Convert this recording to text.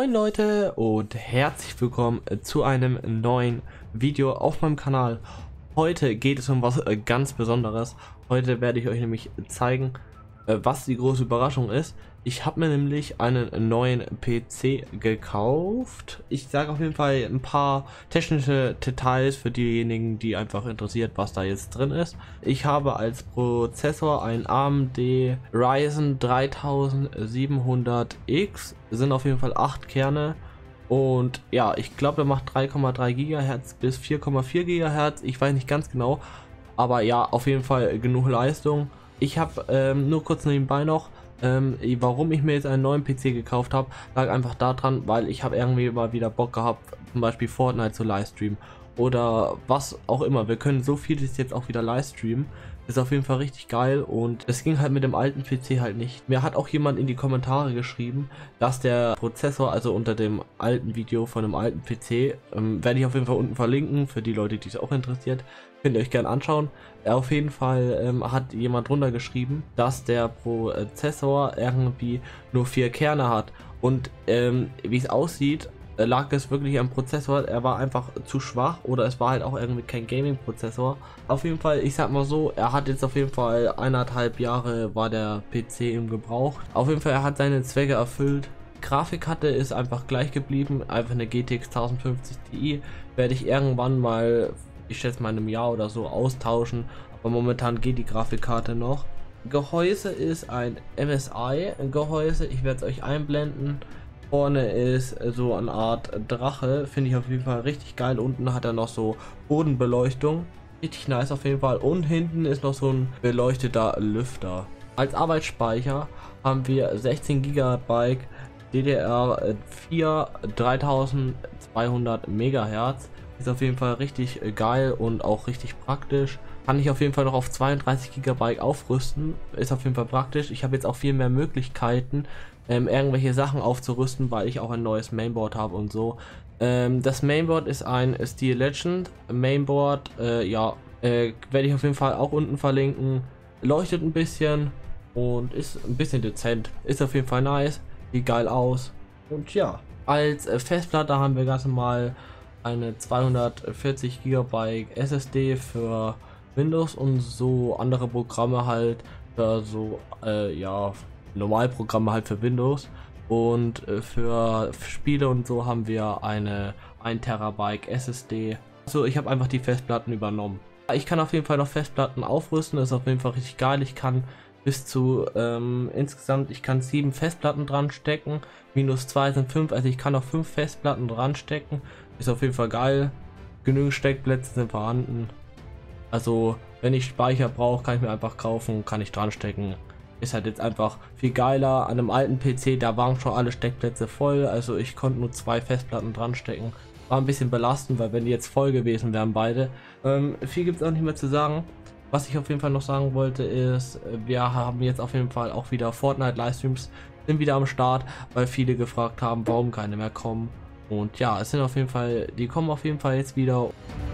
Moin Leute und herzlich willkommen zu einem neuen Video auf meinem Kanal. Heute geht es um was ganz Besonderes. Heute werde ich euch nämlich zeigen, was die große Überraschung ist. Ich habe mir nämlich einen neuen PC gekauft. Ich sage auf jeden Fall ein paar technische Details für diejenigen, die einfach interessiert, was da jetzt drin ist. Ich habe als Prozessor einen AMD Ryzen 3700X, sind auf jeden Fall 8 Kerne. Und ja, ich glaube, der macht 3,3 GHz bis 4,4 GHz. Ich weiß nicht ganz genau, aber ja, auf jeden Fall genug Leistung. Ich habe nur kurz nebenbei noch, warum ich mir jetzt einen neuen PC gekauft habe, lag einfach daran, weil ich habe irgendwie mal wieder Bock gehabt, zum Beispiel Fortnite zu livestreamen oder was auch immer. Wir können so vieles jetzt auch wieder livestreamen. Ist auf jeden Fall richtig geil und es ging halt mit dem alten PC halt nicht. Mir hat auch jemand in die Kommentare geschrieben, dass der Prozessor, also unter dem alten Video von dem alten PC, werde ich auf jeden Fall unten verlinken, für die Leute, die es auch interessiert, könnt ihr euch gerne anschauen. Auf jeden Fall hat jemand drunter geschrieben, dass der Prozessor irgendwie nur 4 Kerne hat und wie es aussieht, lag es wirklich am Prozessor. Er war einfach zu schwach oder es war halt auch irgendwie kein Gaming-Prozessor. Auf jeden Fall, ich sag mal so, er hat jetzt auf jeden Fall 1,5 Jahre war der PC im Gebrauch. Auf jeden Fall, er hat seine Zwecke erfüllt. Grafikkarte ist einfach gleich geblieben, einfach eine GTX 1050 Ti. Werde ich irgendwann mal, ich schätze mal in einem Jahr oder so, austauschen, aber momentan geht die Grafikkarte noch. Gehäuse ist ein MSI Gehäuse, ich werde es euch einblenden. Vorne ist so eine Art Drache, finde ich auf jeden Fall richtig geil. Unten hat er noch so Bodenbeleuchtung, richtig nice auf jeden Fall. Und hinten ist noch so ein beleuchteter Lüfter. Als Arbeitsspeicher haben wir 16 GB DDR4 3200 MHz. Ist auf jeden Fall richtig geil und auch richtig praktisch. Kann ich auf jeden Fall noch auf 32 GB aufrüsten. Ist auf jeden Fall praktisch. Ich habe jetzt auch viel mehr Möglichkeiten, irgendwelche Sachen aufzurüsten, weil ich auch ein neues Mainboard habe und so. Das Mainboard ist ein Steel Legend Mainboard. Ja, werde ich auf jeden Fall auch unten verlinken. Leuchtet ein bisschen und ist ein bisschen dezent. Ist auf jeden Fall nice. Sieht geil aus. Und ja, als Festplatte haben wir ganz normal eine 240 GB SSD für Windows und so andere Programme halt, für so ja, Normalprogramme halt für Windows, und für Spiele und so haben wir eine 1 TB SSD. Also ich habe einfach die Festplatten übernommen. Ich kann auf jeden Fall noch Festplatten aufrüsten, das ist auf jeden Fall richtig geil. Ich kann bis zu insgesamt, ich kann 7 Festplatten dran stecken, -2 sind 5, also ich kann noch 5 Festplatten dran stecken. Ist auf jeden Fall geil. Genügend Steckplätze sind vorhanden. Also wenn ich Speicher brauche, kann ich mir einfach kaufen, kann ich dran stecken. Ist halt jetzt einfach viel geiler. An einem alten PC, da waren schon alle Steckplätze voll, also ich konnte nur 2 Festplatten dran stecken. War ein bisschen belastend, weil wenn die jetzt voll gewesen wären beide. Viel gibt es auch nicht mehr zu sagen. Was ich auf jeden Fall noch sagen wollte ist, wir haben jetzt auf jeden Fall auch wieder Fortnite Livestreams, sind wieder am Start, weil viele gefragt haben, warum keine mehr kommen. Und ja, es sind auf jeden Fall, die kommen auf jeden Fall jetzt wieder.